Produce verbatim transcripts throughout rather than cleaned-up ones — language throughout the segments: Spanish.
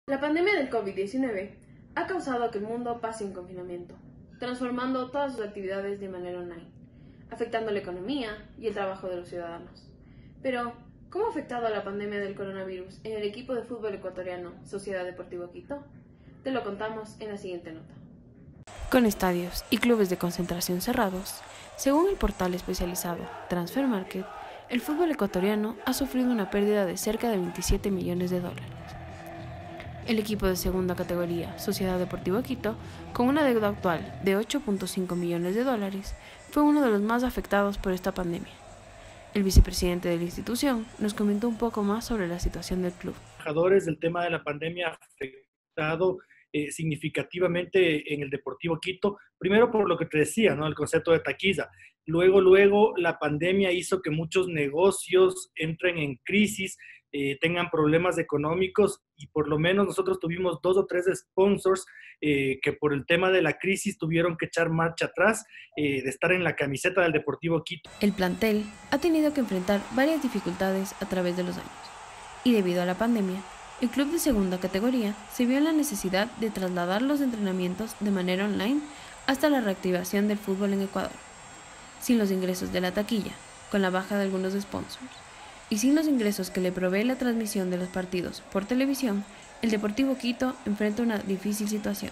La pandemia del COVID diecinueve ha causado que el mundo pase un confinamiento, transformando todas sus actividades de manera online, afectando la economía y el trabajo de los ciudadanos. Pero, ¿cómo ha afectado la pandemia del coronavirus en el equipo de fútbol ecuatoriano Sociedad Deportivo Quito? Te lo contamos en la siguiente nota. Con estadios y clubes de concentración cerrados, según el portal especializado Transfer Market, el fútbol ecuatoriano ha sufrido una pérdida de cerca de veintisiete millones de dólares. El equipo de segunda categoría, Sociedad Deportivo Quito, con una deuda actual de ocho punto cinco millones de dólares, fue uno de los más afectados por esta pandemia. El vicepresidente de la institución nos comentó un poco más sobre la situación del club. Los trabajadores del tema de la pandemia ha afectado eh, significativamente en el Deportivo Quito, primero por lo que te decía, ¿no? El concepto de taquiza. Luego, luego la pandemia hizo que muchos negocios entren en crisis, eh, tengan problemas económicos, y por lo menos nosotros tuvimos dos o tres sponsors eh, que por el tema de la crisis tuvieron que echar marcha atrás eh, de estar en la camiseta del Deportivo Quito. El plantel ha tenido que enfrentar varias dificultades a través de los años, y debido a la pandemia, el club de segunda categoría se vio en la necesidad de trasladar los entrenamientos de manera online hasta la reactivación del fútbol en Ecuador. Sin los ingresos de la taquilla, con la baja de algunos sponsors, y sin los ingresos que le provee la transmisión de los partidos por televisión, el Deportivo Quito enfrenta una difícil situación.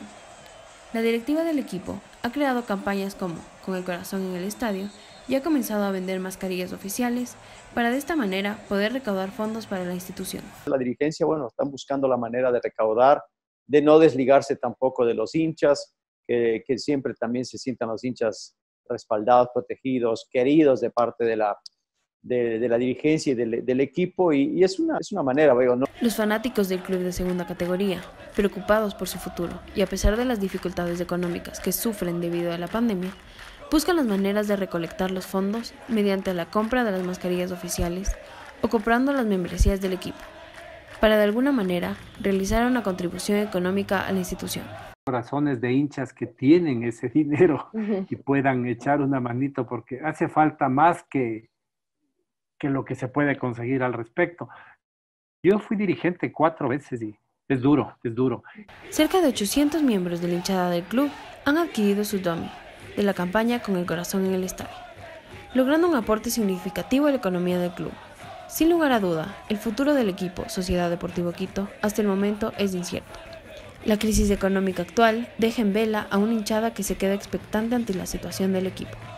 La directiva del equipo ha creado campañas como Con el corazón en el estadio y ha comenzado a vender mascarillas oficiales para de esta manera poder recaudar fondos para la institución. La dirigencia, bueno, están buscando la manera de recaudar, de no desligarse tampoco de los hinchas, que, que siempre también se sientan los hinchas respaldados, protegidos, queridos de parte de la De, de la dirigencia y del, del equipo, y, y es, una, es una manera, veo, ¿no? Los fanáticos del club de segunda categoría, preocupados por su futuro y a pesar de las dificultades económicas que sufren debido a la pandemia, buscan las maneras de recolectar los fondos mediante la compra de las mascarillas oficiales o comprando las membresías del equipo, para de alguna manera realizar una contribución económica a la institución. Corazones de hinchas que tienen ese dinero uh-huh. y puedan echar una manito, porque hace falta más que que lo que se puede conseguir al respecto. Yo fui dirigente cuatro veces y es duro, es duro. Cerca de ochocientos miembros de la hinchada del club han adquirido su dummy de la campaña Con el corazón en el estadio, logrando un aporte significativo a la economía del club. Sin lugar a duda, el futuro del equipo Sociedad Deportivo Quito hasta el momento es incierto. La crisis económica actual deja en vela a una hinchada que se queda expectante ante la situación del equipo.